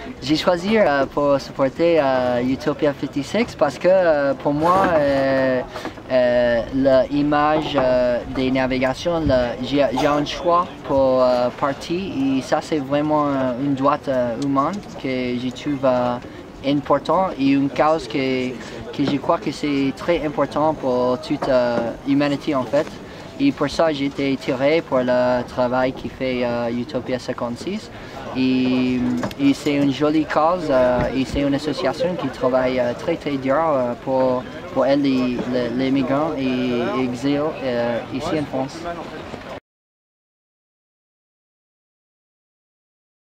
J'ai choisi pour supporter Utopia 56 parce que pour moi, l'image des navigations, j'ai un choix pour partir et ça c'est vraiment une droite humaine que je trouve important et une cause que je crois que c'est très important pour toute l'humanité en fait. Et pour ça, j'ai été tiré pour le travail qui fait Utopia 56. Et c'est une jolie cause et c'est une association qui travaille très très dur pour aider les migrants et exils ici en France.